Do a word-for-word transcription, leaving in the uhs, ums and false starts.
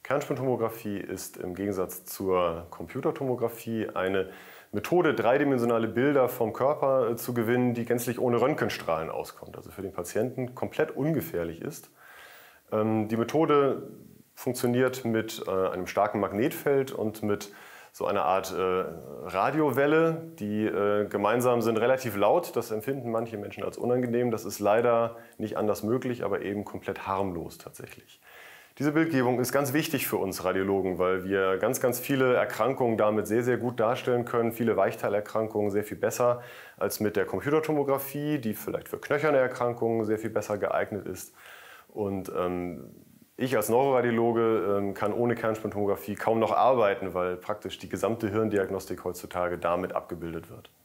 Kernspintomographie ist im Gegensatz zur Computertomographie eine Methode, dreidimensionale Bilder vom Körper zu gewinnen, die gänzlich ohne Röntgenstrahlen auskommt, also für den Patienten komplett ungefährlich ist. Die Methode funktioniert mit einem starken Magnetfeld und mit so einer Art Radiowelle, die gemeinsam sind relativ laut. Das empfinden manche Menschen als unangenehm. Das ist leider nicht anders möglich, aber eben komplett harmlos tatsächlich. Diese Bildgebung ist ganz wichtig für uns Radiologen, weil wir ganz, ganz viele Erkrankungen damit sehr, sehr gut darstellen können. Viele Weichteilerkrankungen sehr viel besser als mit der Computertomographie, die vielleicht für knöcherne Erkrankungen sehr viel besser geeignet ist. Und ähm, ich als Neuroradiologe ähm, kann ohne Kernspintomographie kaum noch arbeiten, weil praktisch die gesamte Hirndiagnostik heutzutage damit abgebildet wird.